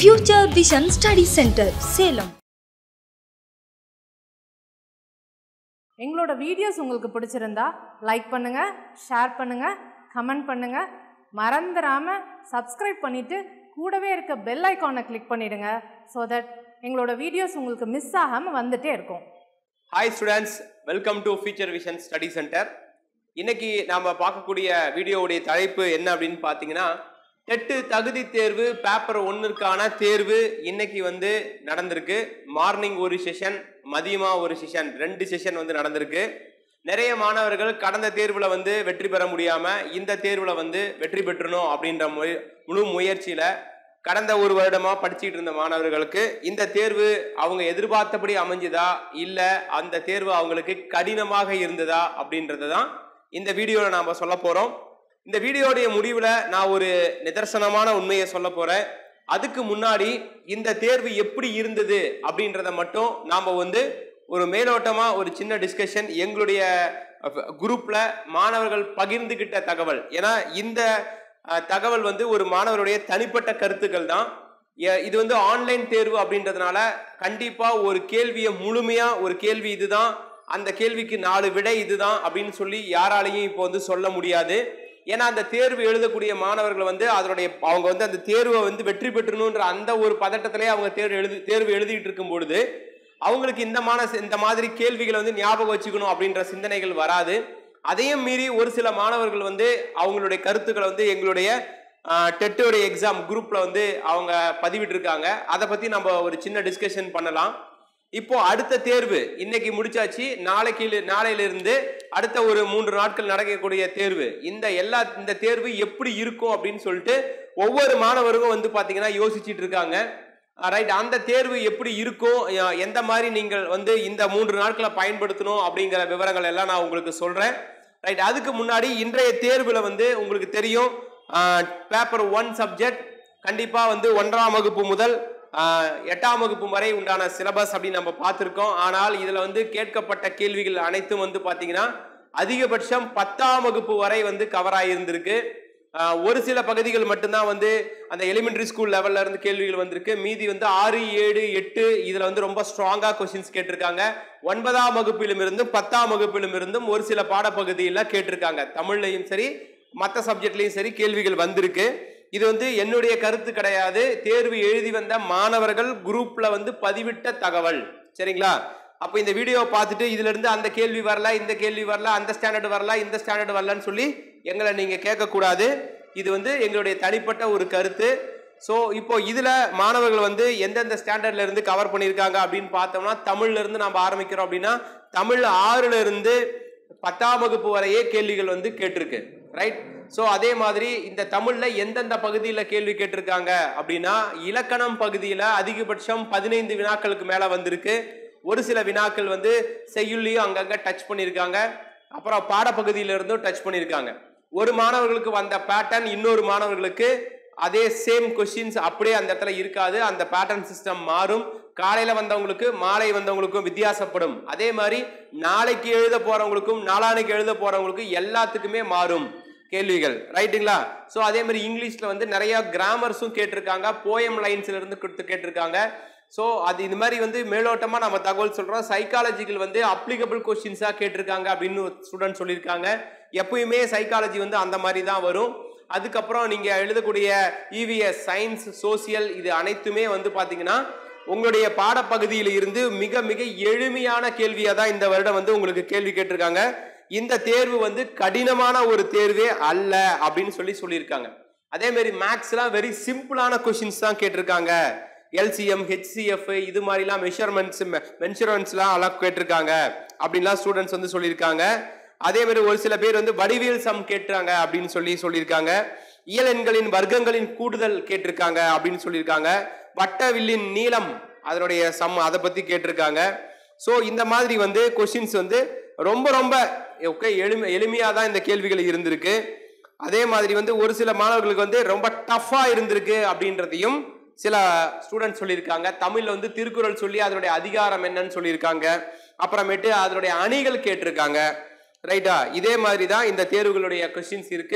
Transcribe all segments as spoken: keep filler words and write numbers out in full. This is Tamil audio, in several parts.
Future Vision Study Center, Salem. எங்களோட வீடியோஸ் உங்களுக்கு பிடிச்சிருந்தா லைக் பண்ணுங்க, ஷேர் பண்ணுங்க, கமெண்ட் பண்ணுங்க. மறந்துடாம சப்ஸ்கிரைப் பண்ணிட்டு கூடவே இருக்க பெல் ஐகானை கிளிக் பண்ணிடுங்க. so that எங்களோட வீடியோஸ் உங்களுக்கு மிஸ் ஆகாம வந்துட்டே இருக்கும். Hi students, welcome to Future Vision Study Center. இன்னைக்கு நாம பார்க்கக்கூடிய வீடியோவுடைய தலைப்பு என்ன அப்படின்னு பார்த்தீங்கன்னா, டெட்டு தகுதி தேர்வு பேப்பர் ஒன்னுக்கான தேர்வு இன்னைக்கு வந்து நடந்திருக்கு. மார்னிங் ஒரு செஷன், மதியமா ஒரு செஷன், ரெண்டு செஷன் வந்து நடந்திருக்கு. நிறைய மாணவர்கள் கடந்த தேர்வுல வந்து வெற்றி பெற முடியாம இந்த தேர்வுல வந்து வெற்றி பெற்றணும் அப்படின்ற முழு முயற்சியில கடந்த ஒரு வருடமா படிச்சுட்டு இருந்த மாணவர்களுக்கு இந்த தேர்வு அவங்க எதிர்பார்த்தபடி அமைஞ்சுதா இல்ல அந்த தேர்வு அவங்களுக்கு கடினமாக இருந்ததா அப்படின்றத தான் இந்த வீடியோல நாம சொல்ல போறோம். இந்த வீடியோடைய முடிவுல நான் ஒரு நிதர்சனமான உண்மையை சொல்ல போறேன். அதுக்கு முன்னாடி இந்த தேர்வு எப்படி இருந்தது அப்படின்றத மட்டும் நாம வந்து ஒரு மேலோட்டமா ஒரு சின்ன டிஸ்கஷன் எங்களுடைய குரூப்ல மாணவர்கள் பகிர்ந்துகிட்ட தகவல். ஏன்னா இந்த தகவல் வந்து ஒரு மாணவருடைய தனிப்பட்ட கருத்துக்கள் தான். இது வந்து ஆன்லைன் தேர்வு அப்படின்றதுனால கண்டிப்பா ஒரு கேள்வியை முழுமையா ஒரு கேள்வி இதுதான், அந்த கேள்விக்கு நாலு விடை இதுதான் அப்படின்னு சொல்லி யாராலையும் இப்போ வந்து சொல்ல முடியாது. ஏன்னா அந்த தேர்வு எழுதக்கூடிய மாணவர்கள் வந்து அதனுடைய அவங்க வந்து அந்த தேர்வை வந்து வெற்றி பெற்றணுன்ற அந்த ஒரு பதட்டத்திலே அவங்க தேர்வு எழுதி தேர்வு எழுதிட்டு இருக்கும் பொழுது அவங்களுக்கு இந்த மான இந்த மாதிரி கேள்விகளை வந்து ஞாபகம் வச்சுக்கணும் அப்படின்ற சிந்தனைகள் வராது. அதையும் மீறி ஒரு சில மாணவர்கள் வந்து அவங்களுடைய கருத்துக்களை வந்து எங்களுடைய டெட்டோடைய எக்ஸாம் குரூப்ல வந்து அவங்க பதிவிட்டு இருக்காங்க. அதை பத்தி நம்ம ஒரு சின்ன டிஸ்கஷன் பண்ணலாம். இப்போ அடுத்த தேர்வு இன்னைக்கு முடிச்சாச்சு. நாளைக்கு நாளையில இருந்து அடுத்த ஒரு மூன்று நாட்கள் நடக்கக்கூடிய தேர்வு, இந்த எல்லா இந்த தேர்வு எப்படி இருக்கும் அப்படின்னு சொல்லிட்டு ஒவ்வொரு மாணவருக்கும் வந்து பாத்தீங்கன்னா யோசிச்சுட்டு இருக்காங்க. ரைட், அந்த தேர்வு எப்படி இருக்கும், எந்த மாதிரி நீங்கள் வந்து இந்த மூன்று நாட்களை பயன்படுத்தணும் அப்படிங்கிற விவரங்கள் எல்லாம் நான் உங்களுக்கு சொல்றேன். ரைட், அதுக்கு முன்னாடி இன்றைய தேர்வுல வந்து உங்களுக்கு தெரியும் பேப்பர் ஒன் சப்ஜெக்ட் கண்டிப்பா வந்து ஒன்றாம் வகுப்பு முதல் எட்டாம் வகுப்பு வரை உண்டான சிலபஸ் அப்படின்னு நம்ம பார்த்துருக்கோம். ஆனால் இதுல வந்து கேட்கப்பட்ட கேள்விகள் அனைத்தும் வந்து பாத்தீங்கன்னா அதிகபட்சம் பத்தாம் வகுப்பு வரை வந்து கவர் ஆகியிருந்திருக்கு. ஒரு சில பகுதிகள் மட்டும்தான் வந்து அந்த எலிமெண்டரி ஸ்கூல் லெவல்ல இருந்து கேள்விகள் வந்திருக்கு. மீதி வந்து ஆறு ஏழு எட்டு இதுல வந்து ரொம்ப ஸ்ட்ராங்கா கொஸ்டின்ஸ் கேட்டிருக்காங்க. ஒன்பதாம் வகுப்பிலும் இருந்தும் பத்தாம் வகுப்பிலும் இருந்தும் ஒரு சில பாடப்பகுதியில கேட்டிருக்காங்க. தமிழ்லையும் சரி மற்ற சப்ஜெக்ட்லயும் சரி கேள்விகள் வந்திருக்கு. இது வந்து என்னுடைய கருத்து கிடையாது, தேர்வு எழுதி வந்த மாணவர்கள் குரூப்ல வந்து பதிவிட்ட தகவல். சரிங்களா? அப்ப இந்த வீடியோவை பார்த்துட்டு இதுல இருந்து அந்த கேள்வி வரல, இந்த கேள்வி வரல, அந்த ஸ்டாண்டர்ட் வரல, இந்த ஸ்டாண்டர்ட் வரலன்னு சொல்லி எங்களை நீங்க கேட்க கூடாது. இது வந்து எங்களுடைய தனிப்பட்ட ஒரு கருத்து. ஸோ இப்போ இதுல மாணவர்கள் வந்து எந்தெந்த ஸ்டாண்டர்ட்ல இருந்து கவர் பண்ணியிருக்காங்க அப்படின்னு பார்த்தோம்னா, தமிழ்ல இருந்து நம்ம ஆரம்பிக்கிறோம் அப்படின்னா தமிழ் ஆறுல இருந்து பத்தாம் வகுப்பு வரையே கேள்விகள் வந்து கேட்டிருக்கு. ரைட், ஸோ அதே மாதிரி இந்த தமிழ்ல எந்தெந்த பகுதியில கேள்வி கேட்டிருக்காங்க அப்படின்னா, இலக்கணம் பகுதியில அதிகபட்சம் பதினைந்து வினாக்களுக்கு மேல வந்திருக்கு. ஒரு சில வினாக்கள் வந்து செய்யுள்ளையும் அங்கங்க டச் பண்ணியிருக்காங்க. அப்புறம் பாடப்பகுதியில இருந்தும் டச் பண்ணியிருக்காங்க. ஒரு மாணவர்களுக்கு வந்த பேட்டர்ன் இன்னொரு மாணவர்களுக்கு அதே சேம் கொஸ்டின்ஸ் அப்படியே அந்த இடத்துல இருக்காது. அந்த பேட்டர்ன் சிஸ்டம் மாறும். காலையில வந்தவங்களுக்கு மாலை வந்தவங்களுக்கும் வித்தியாசப்படும். அதே மாதிரி நாளைக்கு எழுத போறவங்களுக்கும் நாளானைக்கு எழுத போறவங்களுக்கும் எல்லாத்துக்குமே மாறும் கேள்விகள். ரைட்டுங்களா? ஸோ அதே மாதிரி இங்கிலீஷ்ல வந்து நிறைய கிராமர்ஸும் கேட்டிருக்காங்க, போயம் லைன்ஸ்ல இருந்து கொடுத்து கேட்டிருக்காங்க. ஸோ அது இந்த மாதிரி வந்து மேலோட்டமா நம்ம தகவல் சொல்றோம். சைக்காலஜிக்கல் வந்து அப்ளிகபிள் கொஸ்டின்ஸா கேட்டிருக்காங்க அப்படின்னு ஸ்டூடெண்ட் சொல்லியிருக்காங்க. எப்பயுமே சைக்காலஜி வந்து அந்த மாதிரி தான் வரும். அதுக்கப்புறம் நீங்க எழுதக்கூடிய இவிஎஸ், சயின்ஸ், சோசியல் இது அனைத்துமே வந்து பாத்தீங்கன்னா உங்களுடைய பாடப்பகுதியில இருந்து மிக மிக எளிமையான கேள்வியா தான் இந்த வருடம் வந்து உங்களுக்கு கேள்வி கேட்டிருக்காங்க. இந்த தேர்வு வந்து கடினமான ஒரு தேர்வே அல்ல அப்படின்னு சொல்லி சொல்லியிருக்காங்க. அதே மாதிரி மேக்ஸ்லாம் வெரி சிம்பிளான கொஸ்டின்ஸ் தான் கேட்டிருக்காங்க. எல்சிஎம், ஹெச்சிஎஃப் இது மாதிரிலாம் மெஷர்மெண்ட்ஸ் மென்சுரன்ஸ்லாம் எல்லாம் கேட்டிருக்காங்க அப்படின்லாம் ஸ்டூடெண்ட்ஸ் வந்து சொல்லியிருக்காங்க. அதே மாதிரி ஒரு சில பேர் வந்து வடிவியல் சம் கேட்டாங்க அப்படின்னு சொல்லி சொல்லியிருக்காங்க. இயல் எண்களின் வர்க்கங்களின் கூடுதல் கேட்டிருக்காங்க அப்படின்னு சொல்லியிருக்காங்க. வட்டவில்லின் நீளம் அதனுடைய சம் அதை பத்தி கேட்டிருக்காங்க. ஸோ இந்த மாதிரி வந்து கொஸ்டின்ஸ் வந்து ரொம்ப ரொம்ப ஓகே எளிமை எளிமையா தான் இந்த கேள்விகள் இருந்திருக்கு. அதே மாதிரி வந்து ஒரு சில மாணவர்களுக்கு வந்து ரொம்ப டஃபா இருந்திருக்கு அப்படின்றதையும் சில ஸ்டூடெண்ட்ஸ் சொல்லியிருக்காங்க. தமிழ்ல வந்து திருக்குறள் சொல்லி அதனுடைய அதிகாரம் என்னன்னு சொல்லியிருக்காங்க. அப்புறமேட்டு அதனுடைய அணிகள் கேட்டிருக்காங்க. ரைட்டா? இதே மாதிரி தான் இந்த தேர்வுகளுடைய கொஸ்டின்ஸ் இருக்கு.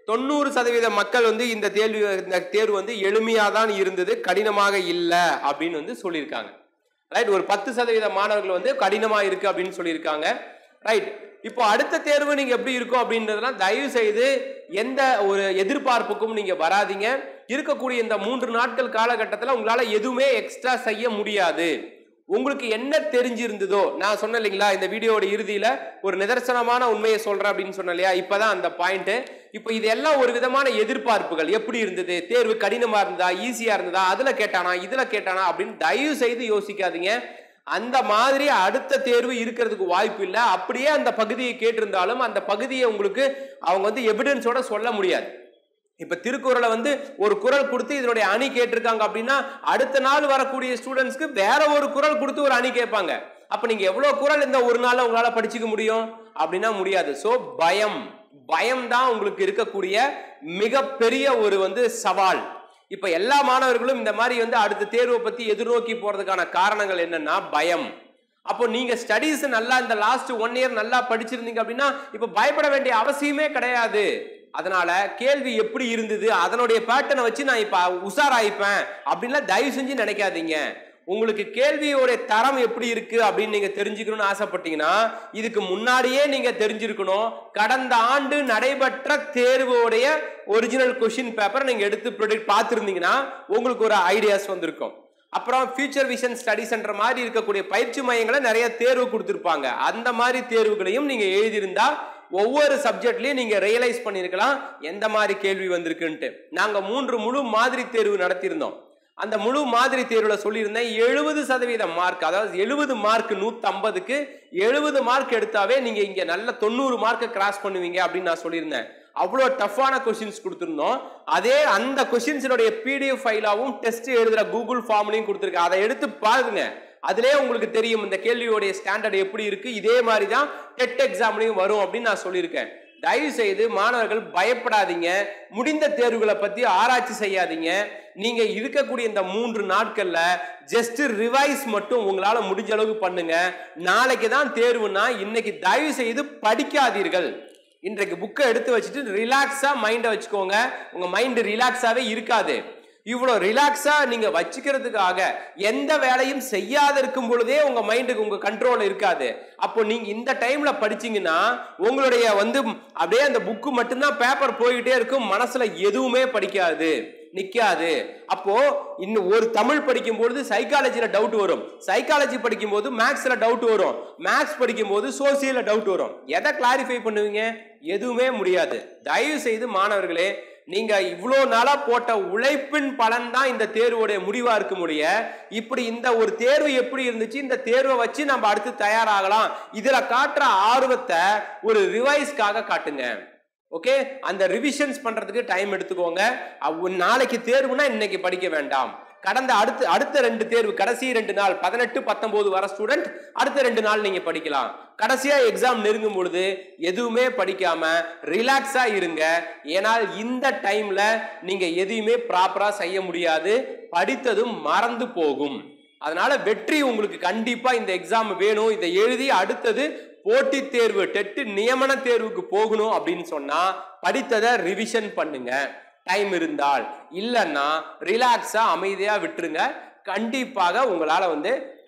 தொண்ணூறு சதவீத மக்கள் வந்து இந்த தேர்வு இந்த தேர்வு வந்து எளிமையா தான் இருந்தது, கடினமாக இல்லை அப்படின்னு வந்து சொல்லியிருக்காங்க. ரைட். ஒரு பத்து சதவீத மாணவர்கள் வந்து கடினமா இருக்கு அப்படின்னு சொல்லியிருக்காங்க. ரைட். இப்போ அடுத்த தேர்வு நீங்க எப்படி இருக்கும் அப்படின்றதெல்லாம் தயவு செய்து எந்த ஒரு எதிர்பார்ப்புக்கும் நீங்க வராதீங்க. இருக்கக்கூடிய இந்த மூன்று நாட்கள் காலகட்டத்தில் உங்களால எதுவுமே எக்ஸ்ட்ரா செய்ய முடியாது. உங்களுக்கு என்ன தெரிஞ்சிருந்ததோ, நான் சொன்னேன் இல்லைங்களா இந்த வீடியோட இறுதியில ஒரு நிதர்சனமான உண்மையை சொல்றேன் அப்படின்னு சொன்னேன் இல்லையா, இப்பதான் அந்த பாயிண்ட். இப்போ இதெல்லாம் ஒரு விதமான எதிர்பார்ப்புகள். எப்படி இருந்தது தேர்வு, கடினமா இருந்தா, ஈஸியா இருந்ததா, அதுல கேட்டானா இதுல கேட்டானா அப்படின்னு தயவு செய்து யோசிக்காதீங்க. அந்த மாதிரி அடுத்த தேர்வு இருக்கிறதுக்கு வாய்ப்பு இல்லை. அப்படியே அந்த பகுதியை கேட்டிருந்தாலும் அந்த பகுதியை உங்களுக்கு அவங்க வந்து எவிடன்ஸோட சொல்ல முடியாது. இப்ப திருக்குறளை வந்து ஒரு குறள் கொடுத்து இதனுடைய அணி கேட்டிருக்காங்க அப்படின்னா அடுத்த நாள் வரக்கூடிய ஸ்டூடெண்ட்ஸ்க்கு வேற ஒரு குறள் கொடுத்து ஒரு அணி கேட்பாங்க. அப்ப நீங்க எவ்வளவு குறள் இந்த ஒரு நாள்ல உங்களால படிச்சுக்க முடியும் அப்படின்னா முடியாது. சோ பயம் பயம் தான் உங்களுக்கு இருக்கக்கூடிய மிகப்பெரிய ஒரு வந்து சவால். இப்ப எல்லா மாணவர்களும் இந்த மாதிரி வந்து அடுத்த தேர்வை பத்தி எதிர்நோக்கி போறதுக்கான காரணங்கள் என்னன்னா பயம். அப்போ நீங்க ஸ்டடீஸ் நல்லா இந்த லாஸ்ட் ஒன் இயர் நல்லா படிச்சிருந்தீங்க அப்படின்னா இப்ப பயப்பட வேண்டிய அவசியமே கிடையாது. அதனால கேள்வி எப்படி இருந்தது அதனுடைய பேட்டர்னை வச்சு நான் இப்ப உஷாராயிப்பேன் அப்படின்லாம் தயவு செஞ்சு நினைக்காதீங்க. உங்களுக்கு கேள்வியோட தரம் எப்படி இருக்கு அப்படின்னு நீங்க தெரிஞ்சுக்கணும்னு ஆசைப்பட்டீங்கன்னா இதுக்கு முன்னாடியே நீங்க தெரிஞ்சிருக்கணும். கடந்த ஆண்டு நடைபெற்ற தேர்வோடைய ஒரிஜினல் கொஸ்டின் பேப்பர் நீங்க எடுத்து ப்ரொடக்ட் பார்த்துருந்தீங்கன்னா உங்களுக்கு ஒரு ஐடியாஸ் வந்திருக்கும். அப்புறம் ஃபியூச்சர் விஷன் ஸ்டடி சென்டர் மாதிரி இருக்கக்கூடிய பயிற்சி மையங்களை நிறைய தேர்வு கொடுத்துருப்பாங்க. அந்த மாதிரி தேர்வுகளையும் நீங்க எழுதியிருந்தா ஒவ்வொரு சப்ஜெக்ட்லயும் நீங்க ரியலைஸ் பண்ணிருக்கலாம் எந்த மாதிரி கேள்வி வந்திருக்குன்ட்டு. நாங்க மூன்று முழு மாதிரி தேர்வு நடத்தியிருந்தோம். அந்த முழு மாதிரி தேர்வுல சொல்லியிருந்தேன் எழுபது சதவீத மார்க், அதாவது எழுபது மார்க் நூத்தி ஐம்பதுக்கு எழுபது மார்க் எடுத்தாவே நீங்க இங்க நல்ல தொண்ணூறு மார்க் கிராஸ் பண்ணுவீங்க அப்படின்னு நான் சொல்லியிருந்தேன். அவ்வளோ டஃப்பான கொஸ்டின்ஸ் கொடுத்துருந்தோம். அதே அந்த கொஸ்டின்ஸோடைய பிடிஎஃப் ஃபைலாவும் டெஸ்ட் எழுதுற கூகுள் ஃபார்ம்லையும் கொடுத்துருக்கேன். அதை எடுத்து பாருங்க. அதுலேயே உங்களுக்கு தெரியும் இந்த கேள்வியோடைய ஸ்டாண்டர்ட் எப்படி இருக்கு. இதே மாதிரி தான் டெட் எக்ஸாம்லையும் வரும் அப்படின்னு நான் சொல்லியிருக்கேன். தயவு செய்து மாணவர்கள் பயப்படாதீங்க. முடிந்த தேர்வுகளை பத்தி ஆராய்ச்சி செய்யாதீங்க. நீங்க இருக்கக்கூடிய இந்த மூன்று நாட்கள்ல ஜஸ்ட் ரிவைஸ் மட்டும் உங்களால முடிஞ்ச அளவுக்கு பண்ணுங்க. நாளைக்கு தான் தேர்வுனா இன்னைக்கு தயவு செய்து படிக்காதீர்கள். இன்றைக்கு புக்கை எடுத்து வச்சுட்டு ரிலாக்ஸா மைண்டை வச்சுக்கோங்க. உங்க மைண்ட் ரிலாக்ஸாவே இருக்காது. இவ்வளவு ரிலாக்ஸா நீங்க வச்சுக்கிறதுக்காக எந்த வேலையும் செய்யாத இருக்கும் பொழுதே உங்க மைண்டுக்கு உங்க கண்ட்ரோல் இருக்காது. அப்போ நீங்க இந்த டைம்ல படிச்சீங்கன்னா உங்களுடைய வந்து அப்படியே அந்த புக்கு மட்டும்தான் பேப்பர் போய்கிட்டே இருக்கும், மனசுல எதுவுமே படிக்காது, நிக்காது. அப்போ இன்னும் ஒரு தமிழ் படிக்கும் பொழுது சைக்காலஜில டவுட் வரும், சைக்காலஜி படிக்கும் போது மேக்ஸ்ல டவுட் வரும், மேக்ஸ் படிக்கும் போது சோசியல்ல டவுட் வரும். எதை கிளாரிஃபை பண்ணுவீங்க? எதுவுமே முடியாது. தயவு செய்து மாணவர்களே, நீங்க இவ்வளோ நாளா போட்ட உழைப்பின் பலன் தான் இந்த தேர்வுடைய முடிவா இருக்க முடிய. இப்படி இந்த ஒரு தேர்வு எப்படி இருந்துச்சு, இந்த தேர்வை வச்சு நம்ம அடுத்து தயாராகலாம், இதுல காட்டுற ஆர்வத்தை ஒரு ரிவைஸ்க்காக காட்டுங்க. ஓகே, அந்த ரிவிஷன்ஸ் பண்றதுக்கு டைம் எடுத்துக்கோங்க. நாளைக்கு தேர்வுனா இன்னைக்கு படிக்க வேண்டாம். கடந்த அடுத்த அடுத்த ரெண்டு தேர்வு கடைசி ரெண்டு நாள் பதினெட்டு பத்தொன்பது வர ஸ்டூடெண்ட் அடுத்த ரெண்டு நாள் நீங்க படிக்கலாம். கடைசியா எக்ஸாம் நெருங்கும் பொழுது எதுவுமே படிக்காம ரிலாக்ஸா இருங்க. ஏனால் இந்த டைம்ல நீங்க எதையுமே ப்ராப்பரா செய்ய முடியாது, படித்ததும் மறந்து போகும். அதனால வெற்றி உங்களுக்கு கண்டிப்பா இந்த எக்ஸாம் வேணும். இதை எழுதி அடுத்தது போட்டி தேர்வு டெட் நியமன தேர்வுக்கு போகணும் அப்படின்னு சொன்னா படித்ததை ரிவிஷன் பண்ணுங்க டைம் இருந்தால். இல்லைன்னா ரிலாக்ஸா அமைதியா விட்டுருங்க. கண்டிப்பாக உங்களால வந்து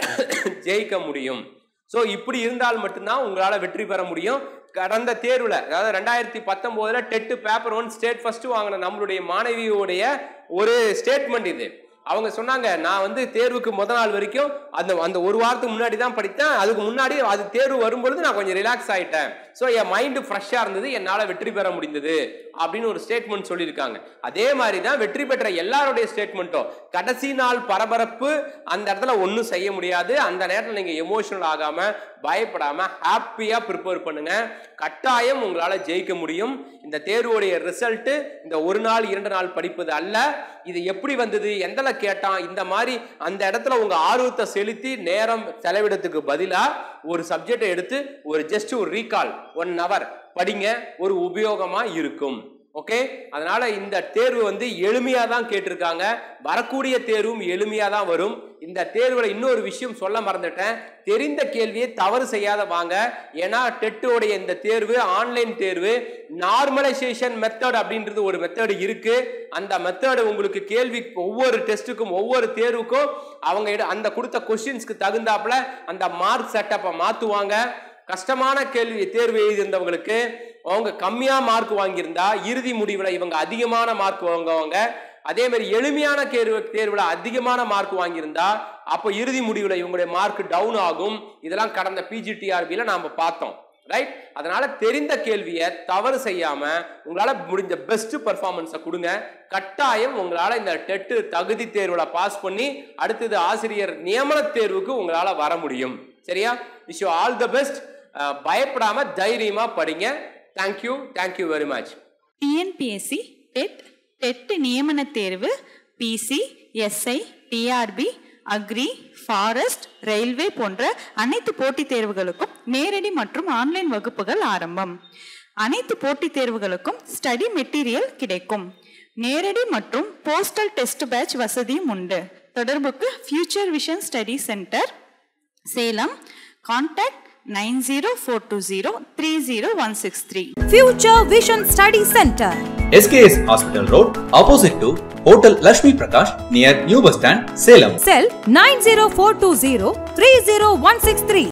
ஜெயிக்க முடியும். ஸோ இப்படி இருந்தால் மட்டும்தான் உங்களால வெற்றி பெற முடியும். கடந்த தேர்வுல அதாவது ரெண்டாயிரத்தி பத்தொன்பதுல TET paper one state first வாங்கின நம்மளுடைய மாணவியோடைய ஒரு ஸ்டேட்மெண்ட் இது. அவங்க சொன்னாங்க, நான் வந்து தேர்வுக்கு முத நாள் வரைக்கும் அந்த அந்த ஒரு வாரத்துக்கு முன்னாடி தான் படித்தேன், அதுக்கு முன்னாடி அது தேர்வு வரும்பொழுது நான் கொஞ்சம் ரிலாக்ஸ் ஆயிட்டேன், ஸோ என் மைண்டு ஃப்ரெஷ்ஷாக இருந்தது, என்னால் வெற்றி பெற முடிந்தது அப்படின்னு ஒரு ஸ்டேட்மெண்ட் சொல்லியிருக்காங்க. அதே மாதிரி தான் வெற்றி பெற்ற எல்லாருடைய ஸ்டேட்மெண்ட்டும் கடைசி நாள் பரபரப்பு அந்த இடத்துல ஒன்றும் செய்ய முடியாது. அந்த நேரத்தில் நீங்கள் எமோஷனல் ஆகாமல் பயப்படாமல் ஹாப்பியாக ப்ரிப்பேர் பண்ணுங்க. கட்டாயம் உங்களால் ஜெயிக்க முடியும். இந்த தேர்வுடைய ரிசல்ட்டு இந்த ஒரு நாள் இரண்டு நாள் படிப்பது அல்ல. இது எப்படி வந்தது, எந்தல கேட்டான், இந்த மாதிரி அந்த இடத்துல உங்க ஆர்வத்தை செலுத்தி நேரம் செலவிடத்துக்கு பதிலா ஒரு சப்ஜெக்டை எடுத்து ஒரு ஜஸ்ட் ஒரு ரீகால் ஒன் ஹவர் படிங்க, ஒரு உபயோகமா இருக்கும். ஓகே, அதனால இந்த தேர்வு வந்து எளிமையா தான் கேட்டிருக்காங்க. வரக்கூடிய தேர்வும் எளிமையா தான் வரும். இந்த தேர்வுல இன்னொரு விஷயம் சொல்ல மறந்துட்டேன், தெரிந்த கேள்வியை தவறு செய்யாத வாங்க. ஏன்னா டெட்டோடைய இந்த தேர்வு ஆன்லைன் தேர்வு. நார்மலைசேஷன் மெத்தட் அப்படின்றது ஒரு மெத்தட் இருக்கு. அந்த மெத்தட் உங்களுக்கு கேள்வி ஒவ்வொரு டெஸ்ட்டுக்கும் ஒவ்வொரு தேர்வுக்கும் அவங்க அந்த கொடுத்த கொஸ்டின்ஸ்க்கு தகுந்தாப்புல அந்த மார்க் செட்டப்பை மாத்துவாங்க. கஷ்டமான கேள்வி தேர்வு எழுதியிருந்தவங்களுக்கு அவங்க கம்மியா மார்க் வாங்கியிருந்தா இறுதி முடிவுல இவங்க அதிகமான மார்க் வாங்குவாங்க. அதே மாதிரி எளிமையான தேர்வு தேர்வுல அதிகமான மார்க் வாங்கியிருந்தா அப்போ இறுதி முடிவுல இவங்களுடைய மார்க் டவுன் ஆகும். இதெல்லாம் கடந்த பிஜிடிஆர்பியில நாம பார்த்தோம், ரைட்? அதனால தெரிந்த கேள்வியை தவறு செய்யாம உங்களால முடிஞ்ச பெஸ்ட் பெர்ஃபார்மன்ஸை கொடுங்க. கட்டாயம் உங்களால இந்த டெட்டு தகுதி தேர்வுல பாஸ் பண்ணி அடுத்தது ஆசிரியர் நியமன தேர்வுக்கு உங்களால வர முடியும். சரியா? Wish you all the best. பயப்படாம தைரியமா படிங்க. Thank you thank you very much. TNPSC TET TET நியமன தேர்வு, PC, SI, TRB, agri, forest, railway போன்ற அனைத்து போட்டித் தேர்வுகளுக்கும் நேரடி மற்றும் ஆன்லைன் வகுப்புகள் ஆரம்பம். அனைத்து போட்டித் தேர்வுகளுக்கும் ஸ்டடி மெட்டீரியல் கிடைக்கும். நேரடி மற்றும் போஸ்டல் டெஸ்ட் பேட்ச் வசதியும் உண்டு. தொடர்புக்கு future vision study centre, Salem. Contact nine zero four two zero three zero one six three. Future Vision Study Center, S K S Hospital Road, opposite to Hotel Lakshmi Prakash, near New Bus Stand, Salem. Cell nine zero four two zero three zero one six three.